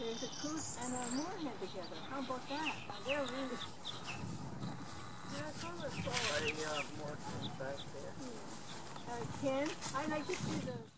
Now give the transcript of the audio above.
there's a Coots and a moorhen together. How about that? They're really... Yeah, it's on the floor. More back there. Ken, I'd like to see the...